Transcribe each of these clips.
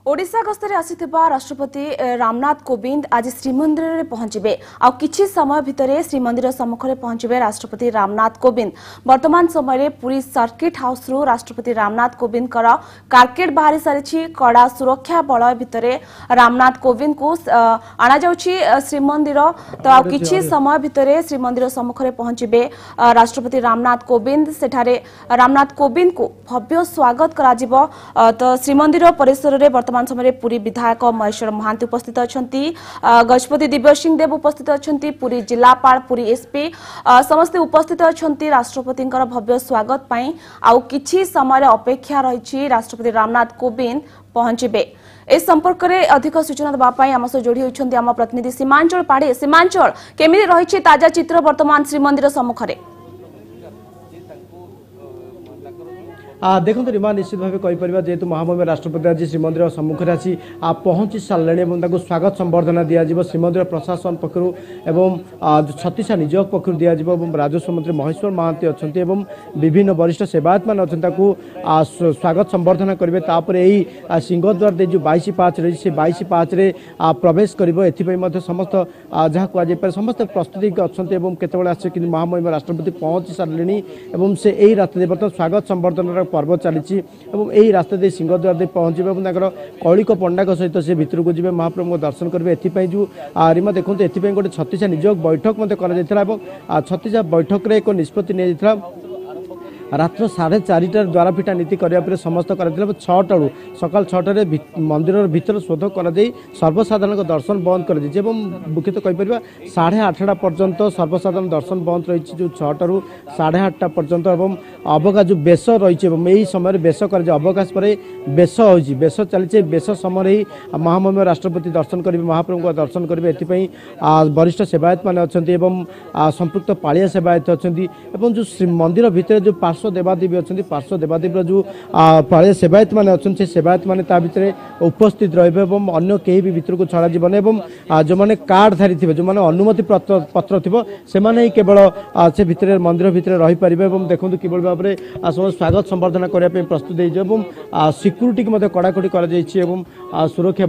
ओडिशा गस्तरे आसिथिबा राष्ट्रपति रामनाथ कोविंद आज श्रीमंदिर में पहुंचे आ किछि समय भितरे श्रीमंदिर सम्मुख में पहुंचे राष्ट्रपति रामनाथ कोविंद। वर्तमान समय पुरी सर्किट हाउस रु राष्ट्रपति रामनाथ कोविंद कारकेट बाहरी सारी कड़ा सुरक्षा बल भितरे रामनाथ कोविंद को आना जाउछि श्रीमंदिर। तो आ किछि समय भितरे श्रीमंदिर सम्मुख में पहुंचे राष्ट्रपति रामनाथ कोविंद। सेठारे रामनाथ कोविंद को भव्य स्वागत कराजिबो। तो श्रीमंदिर परिसर रे वर्तमान समय पुरी विधायक महेश्वर महांती उपस्थित अछंती, गजपति दिव्य सिंह देव उपस्थित अछंती, पुरी जिलापाल पुरी एसपी समस्त उपस्थित अछंती राष्ट्रपति भव्य स्वागत पई। आउ किछि समय अपेक्षा रही राष्ट्रपति रामनाथ कोविंद पहुंचे। इस संपर्क में अधिक सूचना देवाई आम सह जोड़ी होती आम प्रतिनिधि सीमांचल पाढ़े। सीमांचल केमिति रही ताजा चित्र वर्तमान श्रीमंदिर सम्मुख में? देखो रीमा निश्चित भाव कहीपर जेहेतु महामहिम राष्ट्रपति आज श्रीमंदिर सम्मुखें आसी पहुंची सारे स्वागत संबर्धना दिज्व श्रीमंदिर प्रशासन पक्षर छत्तीसा निजोग पक्ष दिज्व राजस्व मंत्री महेश्वर महांती अच्छा विभिन्न वरिष्ठ सेवायत मान अच्छा स्वागत संबर्धना करेंगे। तापर यही सिंहद्वार दे जो 22 पाच रही से 22 पाच प्रवेश कर समस्त जहाँ कहुपर समस्त प्रस्तुति अच्छा केतबे आसे कि महामहिम राष्ट्रपति पहुंची सारे से यही रास्ता बर्तमान स्वागत संबर्धना पर्व चली रास्ता दे सिंहद्वार दे पहुंचे कौलिक पंडा सहित से भितर को जी महाप्रभु को दर्शन करेंगे। एथपाई जो रीमा देखो एथपाई गोटे छत्तीसा निजोग बैठक छत्तीसा बैठक रे एक निष्पत्ति निया रात्र 4:30 द्वारा फिटा नीति करने समस्त कर 6 सकाल 6 मंदिर भीतर शोध कर सर्वसाधारण दर्शन बंद कर मुख्यतः कहीपर 8:30 पर्यंत सर्वसाधारण दर्शन बंद रही जो 6 ରୁ 8:30 पर्यंत अवकाश जो बेश रही समय बेश कर अवकाश पर बेश हो बेश चली बेश समय ही महामहिम राष्ट्रपति दर्शन करेंगे महाप्रभु को दर्शन करेंगे। एथपाई वरिष्ठ सेवायत मान अच्छा संपृक्त पालिया सेवायत अच्छा जो श्री मंदिर भितर जो पार्श्व देवादेवी अच्छा पार्श्व देवादेवी जो पालिया सेवायत मान अच्छा सेवायत मान उपस्थित रही अन्य कहीं भी भीतर को छड़ा जीवन जो मैंने कार्ड धारी थे जो मैंने अनुमति पत्र थी से केवल से भितर मंदिर भितर रही पारे। देखो कि भाव में स्वागत संबर्धना करने प्रस्तुत हो सिक्यूरीटी को कड़ाकड़ी कर सुरक्षा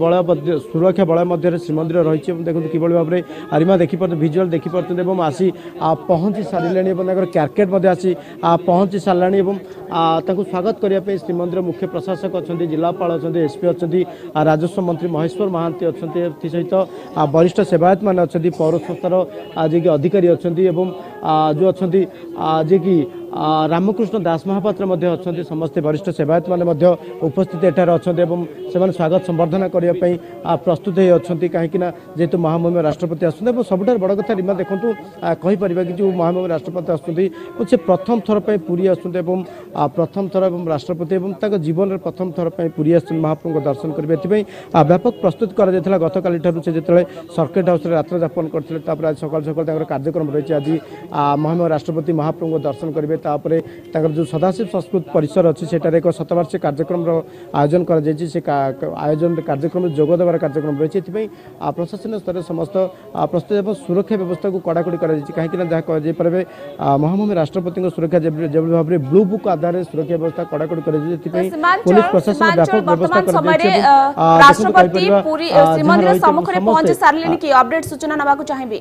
बल मध्य श्रीमंदिर रही। देखो कि भाव में रीमा देखिपार भिजुआल देखिपार आसी पहुंची सारे क्यारकेट आसी पहुंची सारे स्वागत करने श्रीमंदिर मुख्य प्रशासक अच्छा जिलापाल अच्छा एसपी अच्छा राजस्व मंत्री महेश्वर महांती अच्छा सहित वरिष्ठ सेवायत मान अच्छा पौर संस्थार जी अधिकारी अच्छा जो अच्छा जी कि रामकृष्ण दास महापात्र अच्छा समस्त वरिष्ठ सेवायत मान उपस्थित एठार अच्छा से स्वागत संबर्धना करने प्रस्तुत अच्छा कहीं जेहेतु महामहिम राष्ट्रपति आसुँच सबुठ बड़ कथा रीमा देखूँ कहीपर कि जो महामहिम राष्ट्रपति आसुँच से प्रथम थर पर पुरी आसुँच प्रथम थर राष्ट्रपति जीवन में प्रथम थर पर पुरी आस महाप्रभु को दर्शन करेंगे। व्यापक प्रस्तुत कर गत काली से जो सर्किट हाउस रात्र यापन करते आज सकाल सकाल कार्यक्रम रही आज महामहिम राष्ट्रपति महाप्रभु को दर्शन करेंगे। जो सदाशिव संस्कृत परिसर अच्छी से एक शतवार्षिक कार्यक्रम आयोजन कर आयोजन कार्यक्रम जोग देवार कार्यक्रम रही। प्रशासन स्तर समस्त प्रस्तुत सुरक्षा व्यवस्था को कड़ाकड़ी कर कहीं जहाँ कहे महामहिम राष्ट्रपति सुरक्षा जो भाव में ब्लू बुक आधार सुरक्षा व्यवस्था कड़ाकड़ी कर पुलिस प्रशासन व्यापक व्यवस्था कर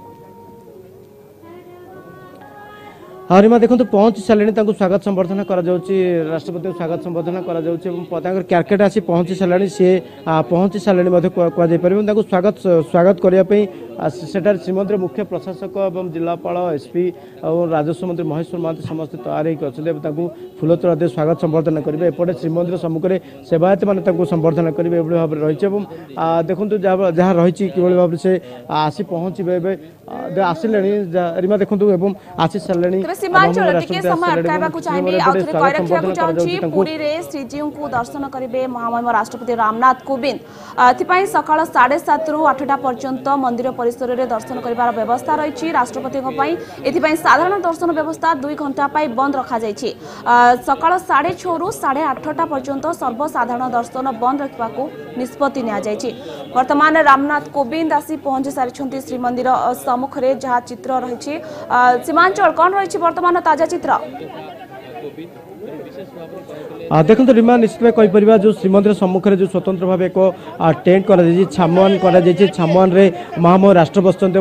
रीमा देखो पहुंची सारे स्वागत संबर्धना राष्ट्रपति स्वागत संबर्धना क्यारकेट आसी पहुंची सारे सी पहुंची सारे कहुपर स्वागत स्वागत करने सेठार श्रीमंदिर मुख्य प्रशासक और जिलापाल एसपी और राजस्व मंत्री महेश्वर महांती समस्त तैयार होकर फूलतोड़ा दे स्वागत संबर्धना करेंगे। एपटे श्रीमंदिर सम्मुख में सेवायत मान संबर्धना करेंगे एभली भाव रही। देखो जहाँ रही कि भाव में से आसी पहुँचे आसिले रीमा देखो आसी सारे दर्शन करेंगे महामहिम राष्ट्रपति रामनाथ कोविंद। सकाल 7:30 ରୁ 8टा पर्यंत मंदिर परिसर में दर्शन कर व्यवस्था रही। राष्ट्रपति साधारण दर्शन व्यवस्था 2 घंटा बंद रखा सकाल 6:30 ରୁ 8:30 पर्यंत सर्वसाधारण दर्शन बंद रखा निष्पत्ति वर्तमान रामनाथ कोविंद आसी पहुंची सारी श्रीमंदिर सम्मुख में जहाँ चित्र रही। सीमांचल कौन रही वर्तमान ताजा चित्र? देखो रीमा निश्चित भाव कहीपर जो श्रीमंदिर सम्मुखें जो स्वतंत्र भाव एक टेंट कर छामुआन छामुआन महामहिम राष्ट्र बसुँच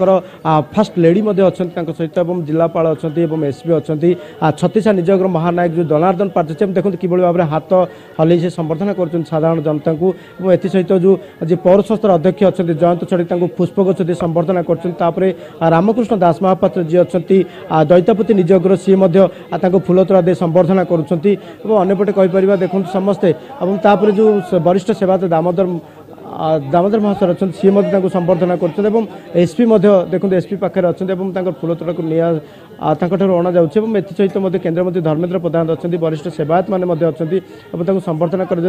फास्ट लेडी अच्छा सहित जिलापाल अच्छा एसपी अच्छा छत्तीसा निजोग महानायक जो जनार्दन पारचम देखो कि भाव में हाथ हल से संबर्धना कर साधारण जनता को एसहित जो पौर संस्थार अध्यक्ष अच्छा जयंत छड़ी पुष्पगुच्छ दे संबर्धना कर रामकृष्ण दास महापात्र जी अच्छा दैतापति निजोगर सी फूलतोड़ा दे संबर्धना करपटे कहीपर देखो समस्ते और जो वरिष्ठ सेवायत दामोदर महाशय अच्छा सी संबर्धना कर एसपी देखो एसपी पाखे अच्छा फूलतोड़ा को अणा जासहित केन्द्रमंत्री धर्मेन्द्र प्रधान अच्छा वरिष्ठ सेवायत मैंने अच्छा संबर्धना कर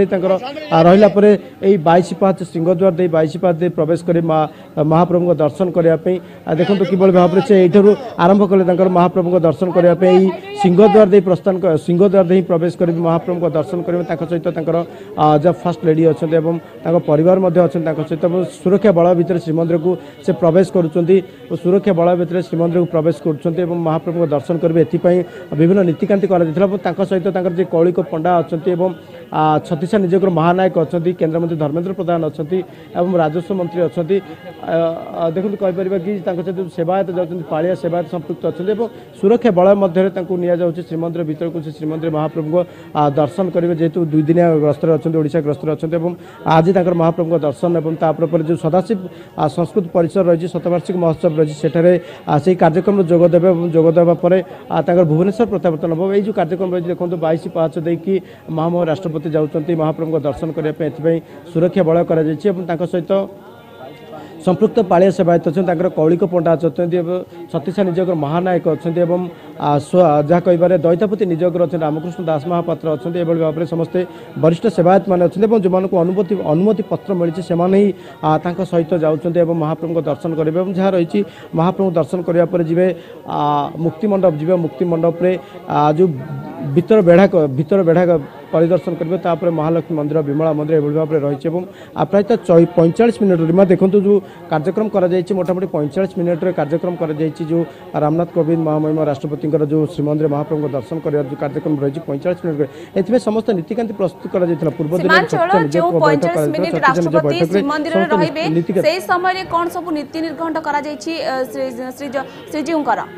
रहा 22 पाँच सिंहद्वार 22 पाँच प्रवेश कर महाप्रभु को दर्शन करने देखो कि भाव में से यू आरंभ कले महाप्रभु को दर्शन करने सिंहद्वार प्रस्थान सिंहद्वार ही प्रवेश कर महाप्रभु को दर्शन करेंगे सहित जब फास्ट लेडी अच्छा परिवार अच्छा सहित सुरक्षा बल भितर श्रीमंदिर को से प्रवेश कर सुरक्षा बल भितर श्रीमंदिर को प्रवेश कर महाप्रभु को दर्शन करेंगे एथिपाई विभिन्न नीतिकांति सहित कौलिक पंडा अच्छा छत्तीसा निजोग महानायक अच्छा केन्द्रमंत्री धर्मेन्द्र प्रधान अच्छा राजस्व मंत्री अच्छा देखो कहीपर कि सेवायत जाती पालिया सेवायत संपृक्त अच्छा सुरक्षा बल मध्य श्रीमंदिर भीतर को श्रीमंदिर महाप्रभु को दर्शन करेंगे जेहेतु 2 दिनिया गस्तर अच्छा ओडिशा गस्तर अच्छा आज महाप्रभु को दर्शन और जो सदाशिव संस्कृत परिसर रही शतवार्षिक महोत्सव रही से कार्यक्रम जोगदेवा भुवनेश्वर प्रत्यावर्तन हम ये कार्यक्रम रही देखो 22 पाँच देकी महामहिम राष्ट्रपति जाऊँच महाप्रभु को दर्शन करने सुरक्षा बल कर सहित संपृक्त पालिया सेवायत अच्छा कौलिक पंडा अच्छा छत्तीसा निजोग महानायक अच्छा जहाँ कह दैतापति निजोगर अच्छा रामकृष्ण दास महापात्र अच्छा भाव में समस्ते वरिष्ठ सेवायत मैंने अच्छा जो अनुमति पत्र मिली से सहित जाऊँच महाप्रभु को दर्शन करेंगे जहाँ रही महाप्रभु दर्शन करने जी मुक्तिमंडप जी मुक्तिमंडप जो भीतर बेढ़ा परिदर्शन करेंगे महालक्ष्मी मंदिर विमला मंदिर भाव में रही प्रायत 45 मिनट रीमा देखो जो कार्यक्रम मोटामोटी 45 मिनट कार्यक्रम जो रामनाथ कोविंद महामहिम राष्ट्रपति जो श्रीमंदिर महाप्रभु को दर्शन कर जो कार्यक्रम रही 45 मिनट ए समस्त नीतिकांति प्रस्तुत कर पूर्व दिन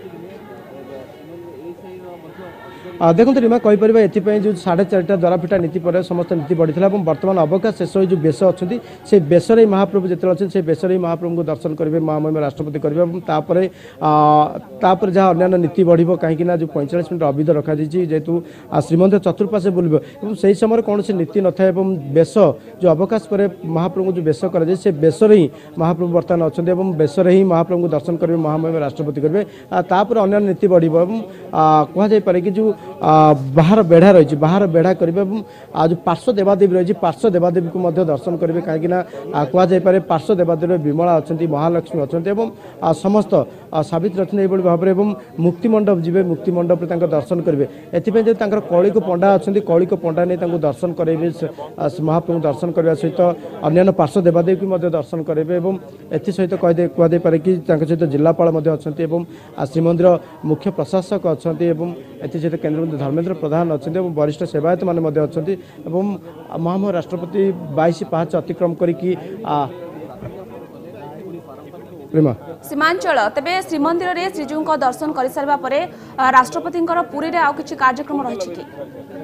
देखो रीमा कहीपर ये जो 4:30 द्वाराफिटा नीति पर समस्त नीति बढ़ी बर्तमान अवकाश शेष जो बेश अच्छा से बेसर महाप्रभु जो अच्छे से बेसर बेसर को दर्शन करेंगे महामहिम राष्ट्रपति करेंगे जहाँ अन्य नीति बढ़ कहीं जो 45 मिनट अविध रखा जेहेतु श्रीमंदिर चतुर्पाशे बुल से समय कौन से नीति न था बेश जो अवकाश पर महाप्रभु जो बेश कर बेसर ही महाप्रभु बर्तमान अच्छा बेसर ही महाप्रभु को दर्शन करेंगे महामहिम राष्ट्रपति करेंगे अन्य नीति बढ़ कहुपे कि जो बाहर बेढ़ा रही बाहर बेढ़ा करेंगे जो पार्श्व देवादेवी रही पार्श्व देवादेवी को दर्शन करेंगे कहीं कहुपे पार्श्व देवादेवी विमला अच्छा महालक्ष्मी अच्छा समस्त सावित्री अच्छा ये भाव में मुक्तिमंडप जी मुक्तिमंडप दर्शन करेंगे एपाई कौलिक पंडा अच्छा कौलिक पंडा नहीं दर्शन करेंगे महाप्रभु दर्शन करने सहित अन्य पार्श्व देवादेवी को दर्शन करेंगे एसहित कहुपे कि सहित जिलापाल अच्छा श्रीमंदिर मुख्य प्रशासक अच्छा एसहित केन्द्रमंत्री धर्मेन्द्र प्रधान अच्छा वरिष्ठ सेवायत मैंने अच्छा महामहिम राष्ट्रपति 22 पाँच अतिक्रम करके सीमांचल तेबे श्रीमंदिर रे श्रीजीव को दर्शन कर सारा पर राष्ट्रपति पुरी रे आउ किछि कार्यक्रम रही कि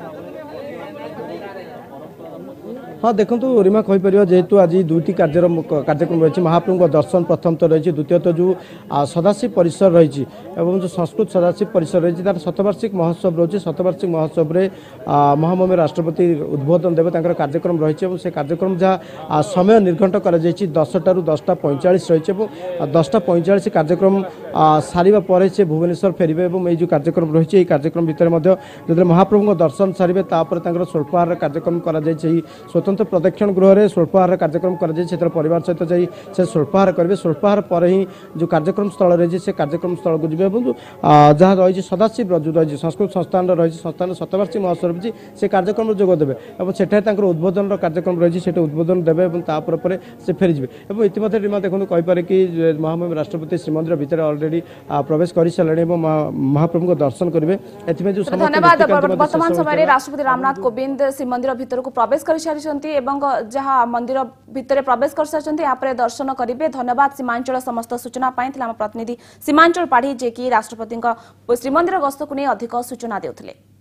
हाँ देखो रीमा कहीपर जेहेतु आज 2टी कार्यक्रम रही महाप्रभु का दर्शन प्रथम तो रही द्वितीयत जो सदाशिव परिसर रही जो संस्कृत सदाशिव परिसर रही तार शतवार्षिक महोत्सव रही शतवार्षिक महोत्सव में महामहिम राष्ट्रपति उद्बोधन देवे कार्यक्रम रही से कार्यक्रम जहाँ समय निर्घंट कर 10 रू 10:45 रही 10:45 कार्यक्रम सारिबा पर से भुवनेश्वर फेरबे और जो कार्यक्रम रही कार्यक्रम भितर जो महाप्रभु दर्शन सारे स्वल्पाहार कार्यक्रम कर स्वतंत्र प्रदक्षिण गृह स्वल्पाहार कार्यक्रम कर परिवार सहित जाई से स्वल्पाहार करेंगे स्वल्पाहार पर ही जो कार्यक्रम स्थल रही से कार्यक्रम स्थल को जी जहाँ रही सदाशिव जो रही संस्कृत संस्थान रही संस्थान शतवार्षिक महोत्सव रही से कार्यक्रम जोगदेवे और सेठार उद्बोधन कार्यक्रम रही से उद्बोधन देवे और से फेरीजे और इतिमध्य रीमा देखो कहीपर कि महामहिम राष्ट्रपति श्रीमंदिर भितर अलरेडी प्रवेश कर सारे महाप्रभु को दर्शन करेंगे। धन्यवाद। वर्तमान समय राष्ट्रपति रामनाथ कोविंद श्रीमंदिर भितर को प्रवेश कर सारी जहाँ मंदिर भितर प्रवेश कर सारी दर्शन करेंगे। धन्यवाद सीमांचल समस्त सूचना प्रतिनिधि सीमांचल पाढ़ी जे कि राष्ट्रपति श्रीमंदिर गस्त को नहीं अधिक सूचना देउथिले।